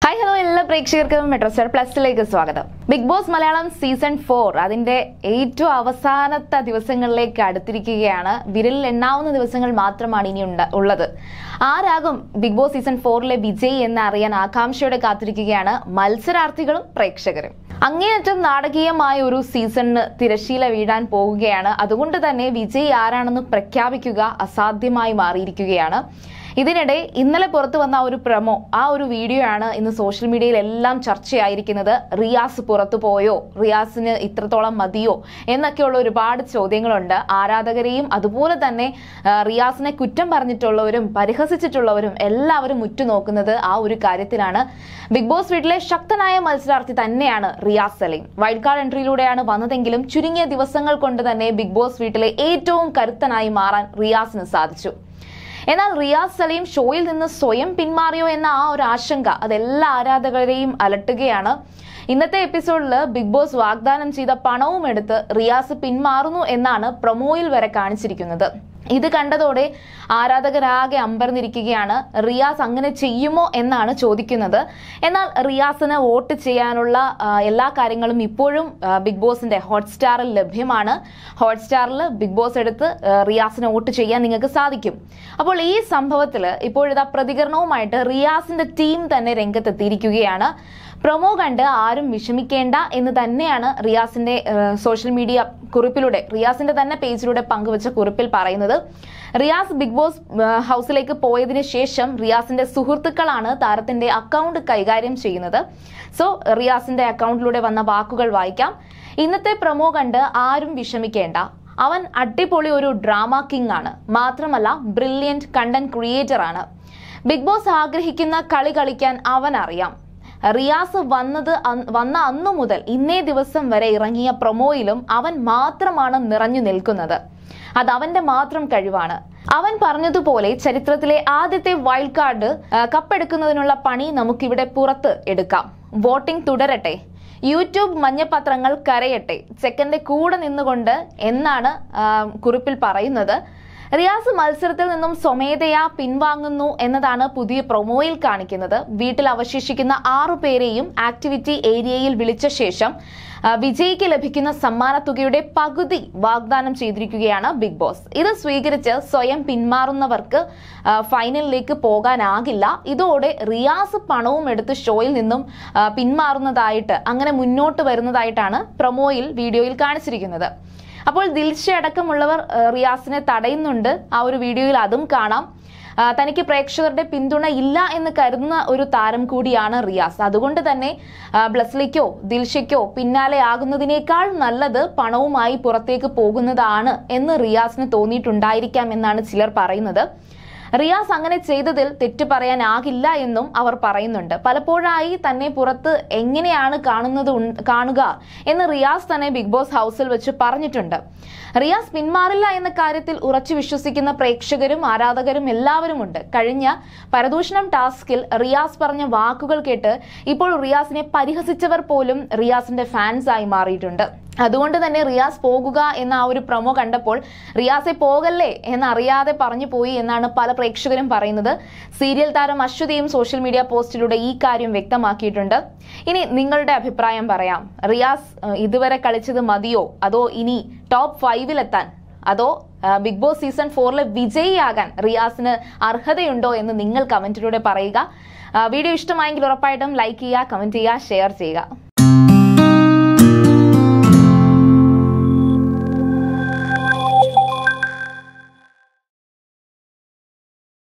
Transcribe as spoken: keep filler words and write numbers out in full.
Hi, hello, all പ്രേക്ഷകർക്കും Metrostar Plus-ലേക്ക് സ്വാഗതം. Big boss Malayalam season four അതിന്റെ ഏറ്റവും അവസാനത്തെ ദിവസങ്ങളിലേക്ക് അടുത്തിരിക്കുകയാണ്. വിരലിൽ എണ്ണാവുന്ന ദിവസങ്ങൾ മാത്രമാണ് ഇനി ഉള്ളത്. ആരാകും ബിഗ് ബോസ് സീസൺ ഫോറിലെ വിജയി എന്ന് അറിയാൻ ആകാംക്ഷയോടെ കാത്തിരിക്കുകയാണ് മത്സരാർത്ഥികളും പ്രേക്ഷകരും. അങ്ങേയറ്റം നാടകീയമായ ഒരു സീസണിന് തിരശീല വീഴാൻ പോവുകയാണ്. അതുകൊണ്ട് തന്നെ വിജയി ആരാണെന്ന് പ്രഖ്യാപിക്കുക അസാധ്യമായി മാറിയിരിക്കുകയാണ്. ഇതിനിടെ ഇന്നലെ പുറത്തു വന്ന ഒരു പ്രമോ, ആ ഒരു വീഡിയോ ആണ് ഇന്ന് സോഷ്യൽ മീഡിയയിൽ എല്ലാം ചർച്ചയായിരിക്കുന്നത്. റിയാസ് പുറത്തു പോയോ, റിയാസിന് ഇത്രത്തോളം മതിയോ എന്നൊക്കെയുള്ള ഒരുപാട് ചോദ്യങ്ങളുണ്ട്. ആരാധകരെയും അതുപോലെ തന്നെ റിയാസിനെ കുറ്റം പറഞ്ഞിട്ടുള്ളവരും പരിഹസിച്ചിട്ടുള്ളവരും എല്ലാവരും ഉറ്റുനോക്കുന്നത് ആ ഒരു കാര്യത്തിലാണ്. ബിഗ് ബോസ് വീട്ടിലെ ശക്തനായ മത്സരാർത്ഥി തന്നെയാണ് റിയാസ് സലീം. വൈൽഡ് കാർഡ് എൻട്രിയിലൂടെയാണ് വന്നതെങ്കിലും ചുരുങ്ങിയ ദിവസങ്ങൾ കൊണ്ട് തന്നെ ബിഗ് ബോസ് വീട്ടിലെ ഏറ്റവും കരുത്തനായി മാറാൻ റിയാസിന് സാധിച്ചു. എന്നാൽ റിയാസ് സലീം ഷോയിൽ നിന്ന് സ്വയം പിന്മാറിയോ എന്ന ആ ഒരു ആശങ്ക അതെല്ലാ ആരാധകരെയും അലട്ടുകയാണ്. ഇന്നത്തെ എപ്പിസോഡിൽ ബിഗ് ബോസ് വാഗ്ദാനം ചെയ്ത പണവും എടുത്ത് റിയാസ് പിന്മാറുന്നു എന്നാണ് പ്രൊമോയിൽ വരെ കാണിച്ചിരിക്കുന്നത്. ഇത് കണ്ടതോടെ ആരാധകരാകെ അമ്പരന്നിരിക്കുകയാണ്. റിയാസ് അങ്ങനെ ചെയ്യുമോ എന്നാണ് ചോദിക്കുന്നത്. എന്നാൽ റിയാസിന് വോട്ട് ചെയ്യാനുള്ള എല്ലാ കാര്യങ്ങളും ഇപ്പോഴും ബിഗ് ബോസിന്റെ ഹോട്ട്സ്റ്റാറിൽ ലഭ്യമാണ്. ഹോട്ട്സ്റ്റാറിൽ ബിഗ് ബോസ് എടുത്ത് റിയാസിന് വോട്ട് ചെയ്യാൻ നിങ്ങൾക്ക് സാധിക്കും. അപ്പോൾ ഈ സംഭവത്തിൽ ഇപ്പോഴിതാ പ്രതികരണവുമായിട്ട് റിയാസിന്റെ ടീം തന്നെ രംഗത്തെത്തിയിരിക്കുകയാണ്. പ്രൊമോ കണ്ട് ആരും വിഷമിക്കേണ്ട എന്ന് തന്നെയാണ് റിയാസിന്റെ സോഷ്യൽ മീഡിയ കുറിപ്പിലൂടെ, റിയാസിന്റെ തന്നെ പേജിലൂടെ പങ്കുവച്ച കുറിപ്പിൽ പറയുന്നത്. റിയാസ് ബിഗ് ബോസ് ഹൗസിലേക്ക് പോയതിനു ശേഷം റിയാസിന്റെ സുഹൃത്തുക്കളാണ് താരത്തിന്റെ അക്കൗണ്ട് കൈകാര്യം ചെയ്യുന്നത്. സോ റിയാസിന്റെ അക്കൗണ്ടിലൂടെ വന്ന വാക്കുകൾ വായിക്കാം. ഇന്നത്തെ പ്രൊമോ കണ്ട് ആരും വിഷമിക്കേണ്ട. അവൻ അടിപൊളി ഒരു ഡ്രാമ കിങ് ആണ്. മാത്രമല്ല ബ്രില്യന്റ് കണ്ടന്റ് ക്രിയേറ്റർ ആണ്. ബിഗ് ബോസ് ആഗ്രഹിക്കുന്ന കളി കളിക്കാൻ അവൻ അറിയാം. റിയാസ് വന്നത് വന്ന അന്നു മുതൽ ഇന്നേ ദിവസം വരെ ഇറങ്ങിയ പ്രൊമോയിലും അവൻ മാത്രമാണ് നിറഞ്ഞു നിൽക്കുന്നത്. അത് അവന്റെ മാത്രം കഴിവാണ്. അവൻ പറഞ്ഞതുപോലെ ചരിത്രത്തിലെ ആദ്യത്തെ വൈൽഡ് കാർഡ് കപ്പെടുക്കുന്നതിനുള്ള പണി നമുക്കിവിടെ പുറത്ത് എടുക്കാം. വോട്ടിംഗ് തുടരട്ടെ, യൂട്യൂബ് മഞ്ഞപത്രങ്ങൾ കരയട്ടെ, ചെക്കന്റെ കൂടെ നിന്നുകൊണ്ട് എന്നാണ് കുറിപ്പിൽ പറയുന്നത്. റിയാസ് മത്സരത്തിൽ നിന്നും സ്വമേധയാ പിൻവാങ്ങുന്നു എന്നതാണ് പുതിയ പ്രൊമോയിൽ കാണിക്കുന്നത്. വീട്ടിൽ അവശേഷിക്കുന്ന ആറു പേരെയും ആക്ടിവിറ്റി ഏരിയയിൽ വിളിച്ച ശേഷം വിജയിക്ക് ലഭിക്കുന്ന സമ്മാന തുകയുടെ പകുതി വാഗ്ദാനം ചെയ്തിരിക്കുകയാണ് ബിഗ് ബോസ്. ഇത് സ്വീകരിച്ച് സ്വയം പിന്മാറുന്നവർക്ക് ഫൈനലിലേക്ക് പോകാനാകില്ല. ഇതോടെ റിയാസ് പണവും എടുത്ത് ഷോയിൽ നിന്നും പിന്മാറുന്നതായിട്ട്, അങ്ങനെ മുന്നോട്ട് വരുന്നതായിട്ടാണ് പ്രൊമോയിൽ വീഡിയോയിൽ കാണിച്ചിരിക്കുന്നത്. അപ്പോൾ ദിൽഷ അടക്കമുള്ളവർ റിയാസിനെ തടയുന്നുണ്ട്. ആ ഒരു വീഡിയോയിൽ അതും കാണാം. തനിക്ക് പ്രേക്ഷകരുടെ പിന്തുണ ഇല്ല എന്ന് കരുതുന്ന ഒരു താരം കൂടിയാണ് റിയാസ്. അതുകൊണ്ട് തന്നെ ബ്ലസ്ലിക്കോ ദിൽഷയ്ക്കോ പിന്നാലെ ആകുന്നതിനേക്കാൾ നല്ലത് പണവുമായി പുറത്തേക്ക് പോകുന്നതാണ് എന്ന് റിയാസിന് തോന്നിയിട്ടുണ്ടായിരിക്കാം എന്നാണ് ചിലർ പറയുന്നത്. റിയാസ് അങ്ങനെ ചെയ്തതിൽ തെറ്റ് പറയാനാകില്ല എന്നും അവർ പറയുന്നുണ്ട്. പലപ്പോഴായി തന്നെ പുറത്ത് എങ്ങനെയാണ് കാണുന്നത് കാണുക എന്ന് റിയാസ് തന്നെ ബിഗ് ബോസ് ഹൗസിൽ വെച്ച് പറഞ്ഞിട്ടുണ്ട്. റിയാസ് പിന്മാറില്ല എന്ന കാര്യത്തിൽ ഉറച്ചു വിശ്വസിക്കുന്ന പ്രേക്ഷകരും ആരാധകരും എല്ലാവരും ഉണ്ട്. കഴിഞ്ഞ പരദൂഷണം ടാസ്കിൽ റിയാസ് പറഞ്ഞ വാക്കുകൾ കേട്ട് ഇപ്പോൾ റിയാസിനെ പരിഹസിച്ചവർ പോലും റിയാസിന്റെ ഫാൻസ് ആയി മാറിയിട്ടുണ്ട്. അതുകൊണ്ട് തന്നെ റിയാസ് പോകുക എന്ന ആ ഒരു പ്രൊമോ കണ്ടപ്പോൾ റിയാസെ പോകല്ലേ എന്നറിയാതെ പറഞ്ഞു പോയി എന്നാണ് പല പ്രേക്ഷകരും പറയുന്നത്. സീരിയൽ താരം അശ്വതിയും സോഷ്യൽ മീഡിയ പോസ്റ്റിലൂടെ ഈ കാര്യം വ്യക്തമാക്കിയിട്ടുണ്ട്. ഇനി നിങ്ങളുടെ അഭിപ്രായം പറയാം. റിയാസ് ഇതുവരെ കളിച്ചത് മതിയോ, അതോ ഇനി ടോപ്പ് ഫൈവിലെത്താൻ, അതോ ബിഗ് ബോസ് സീസൺ ഫോറിലെ വിജയിയാകാൻ റിയാസിന് അർഹതയുണ്ടോ എന്ന് നിങ്ങൾ കമന്റിലൂടെ പറയുക. വീഡിയോ ഇഷ്ടമായെങ്കിൽ ഉറപ്പായിട്ടും ലൈക്ക് ചെയ്യുക, കമന്റ് ചെയ്യുക, ഷെയർ ചെയ്യുക.